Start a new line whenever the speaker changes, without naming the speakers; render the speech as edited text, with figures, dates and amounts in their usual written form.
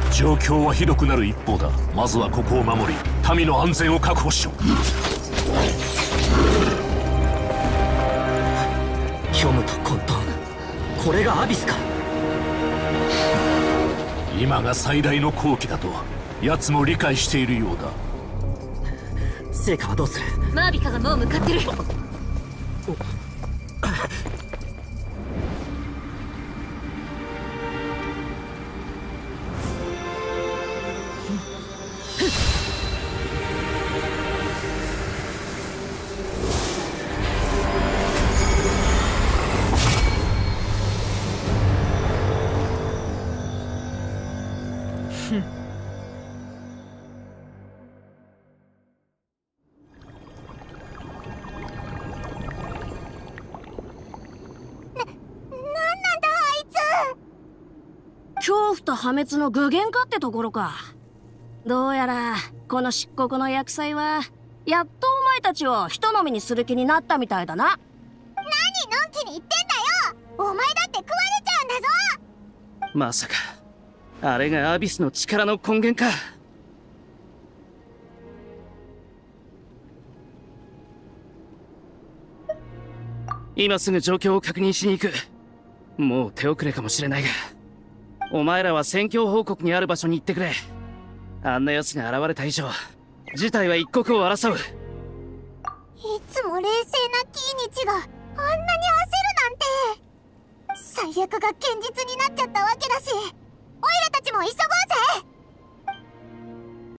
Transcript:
状況はひどくなる一方だ。まずはここを守り、民の安全を確保しろ。
虚無と混沌、これがアビスか。
今が最大の好機だと奴も理解しているようだ。
成果はどうする？
マービカがもう向かってる。
恐怖と破滅の具現化ってところか。どうやらこの漆黒の厄災はやっとお前たちを人飲みにする気になったみたいだな。
何のんきに言ってんだよ。お前だって食われちゃうんだぞ。
まさかあれがアビスの力の根源か。今すぐ状況を確認しに行く。もう手遅れかもしれないが、お前らは戦況報告にある場所に行ってくれ。あんな奴が現れた以上、事態は一刻を争う。
いつも冷静なキーニチがあんなに焦るなんて。最悪が現実になっちゃったわ。